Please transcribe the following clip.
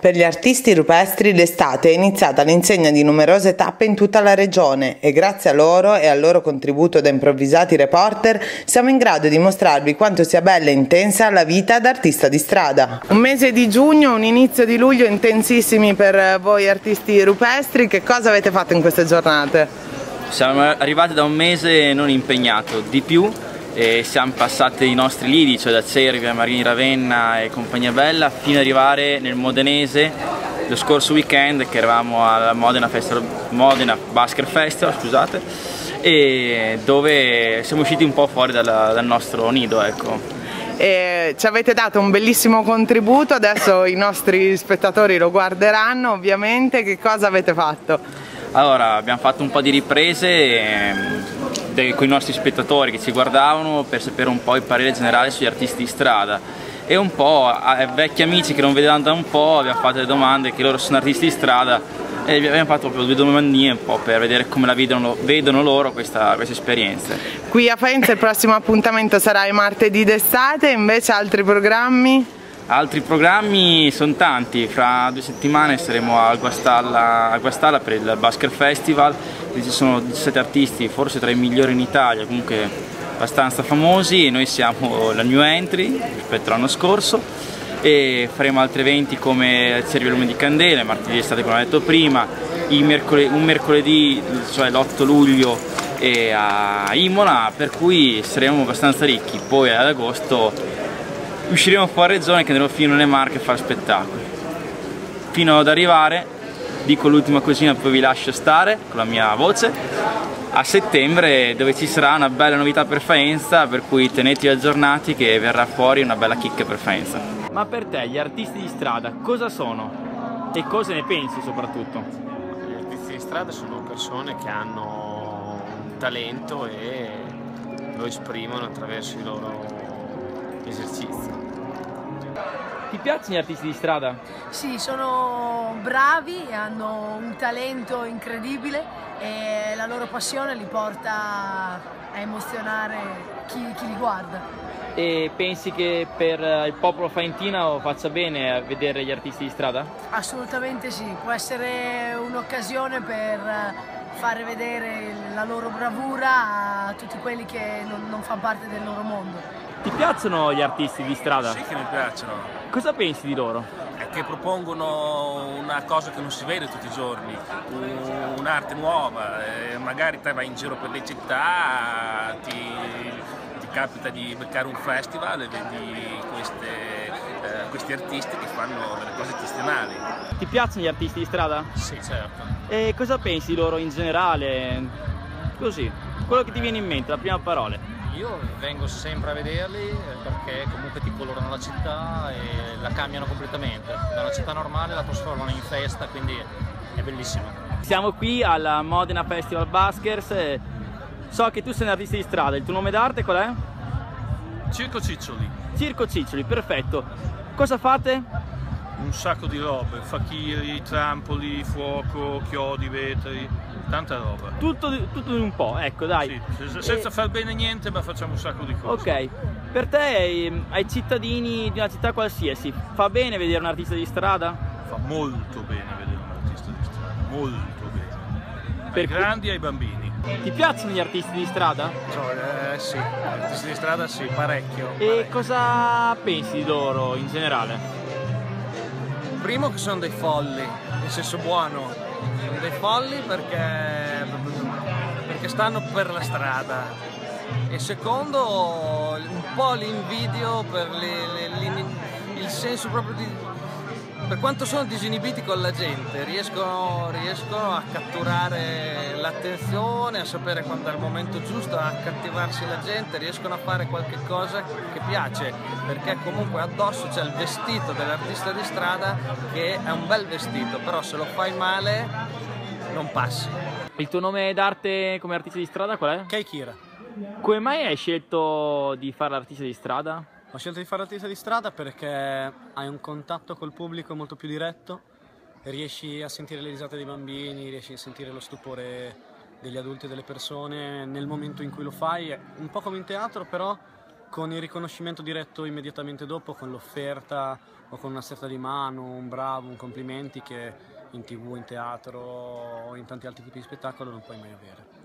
Per gli artisti rupestri l'estate è iniziata all'insegna di numerose tappe in tutta la regione e grazie a loro e al loro contributo da improvvisati reporter siamo in grado di mostrarvi quanto sia bella e intensa la vita da artista di strada. Un mese di giugno, un inizio di luglio intensissimi per voi artisti rupestri. Che cosa avete fatto in queste giornate? Siamo arrivati da un mese non impegnato di più e siamo passati i nostri lidi, cioè da Cervia, Marini Ravenna e compagnia bella, fino ad arrivare nel modenese lo scorso weekend, che eravamo al Modena Basker Festival, scusate, e dove siamo usciti un po' fuori dal nostro nido, ecco. E ci avete dato un bellissimo contributo, adesso i nostri spettatori lo guarderanno ovviamente. Che cosa avete fatto? Allora, abbiamo fatto un po' di riprese con i nostri spettatori che ci guardavano per sapere un po' il parere generale sugli artisti di strada e un po' a vecchi amici che non vedevano da un po' abbiamo fatto le domande, che loro sono artisti di strada, e abbiamo fatto proprio due domandine un po' per vedere come la vedono loro questa esperienza. Qui a Faenza il prossimo appuntamento sarà il martedì d'estate, invece altri programmi? Altri programmi sono tanti, fra 2 settimane saremo a Guastalla per il Basker Festival, ci sono 17 artisti, forse tra i migliori in Italia, comunque abbastanza famosi, e noi siamo la new entry rispetto all'anno scorso, e faremo altri eventi come il Cervia Lume di Candele, martedì d'estate come ho detto prima, un mercoledì, cioè l'8 luglio a Imola, per cui saremo abbastanza ricchi. Poi ad agosto usciremo fuori zone che andremo fino nelle Marche a fare spettacoli. Fino ad arrivare, dico l'ultima cosina poi vi lascio stare con la mia voce, a settembre, dove ci sarà una bella novità per Faenza, per cui tenetevi aggiornati che verrà fuori una bella chicca per Faenza. Ma per te gli artisti di strada cosa sono? E cosa ne pensi soprattutto? Gli artisti di strada sono persone che hanno un talento e lo esprimono attraverso i loro esercizi. Ti piacciono gli artisti di strada? Sì, sono bravi, hanno un talento incredibile e la loro passione li porta a emozionare chi li guarda. E pensi che per il popolo faentino faccia bene a vedere gli artisti di strada? Assolutamente sì, può essere un'occasione per fare vedere la loro bravura a tutti quelli che non fanno parte del loro mondo. Ti piacciono gli artisti di strada? Sì che mi piacciono. Cosa pensi di loro? È che propongono una cosa che non si vede tutti i giorni, un'arte nuova, magari te vai in giro per le città, ti capita di beccare un festival e vedi questi artisti che fanno delle cose testimali. Ti piacciono gli artisti di strada? Sì, certo. E cosa pensi di loro in generale? Così, quello che ti viene in mente, la prima parola. Io vengo sempre a vederli perché comunque ti colorano la città e la cambiano completamente. Da una città normale la trasformano in festa, quindi è bellissimo. Siamo qui alla Modena Festival Baskers. So che tu sei un artista di strada, il tuo nome d'arte qual è? Circo Ciccioli. Circo Ciccioli, perfetto. Cosa fate? Un sacco di robe, facchiri, trampoli, fuoco, chiodi, vetri, tanta roba. Tutto in un po', ecco dai. Sì, senza far bene niente, ma facciamo un sacco di cose. Ok, per te, ai cittadini di una città qualsiasi, fa bene vedere un artista di strada? Fa molto bene vedere un artista di strada, molto bene. Per Ai grandi e ai bambini. Ti piacciono gli artisti di strada? Sì, gli artisti di strada sì, parecchio. E cosa pensi di loro in generale? Primo che sono dei folli, in senso buono, sono dei folli perché stanno per la strada, e secondo un po' li invidio per il senso proprio di... Per quanto sono disinibiti con la gente, riescono a catturare l'attenzione, a sapere quando è il momento giusto, a accattivarsi la gente, riescono a fare qualche cosa che piace, perché comunque addosso c'è il vestito dell'artista di strada, che è un bel vestito, però se lo fai male non passi. Il tuo nome d'arte come artista di strada qual è? Kaikira. Come mai hai scelto di fare l'artista di strada? Ho scelto di fare l'artista di strada perché hai un contatto col pubblico molto più diretto, riesci a sentire le risate dei bambini, riesci a sentire lo stupore degli adulti e delle persone nel momento in cui lo fai, è un po' come in teatro, però con il riconoscimento diretto immediatamente dopo, con l'offerta o con una stretta di mano, un bravo, un complimenti che in TV, in teatro o in tanti altri tipi di spettacolo non puoi mai avere.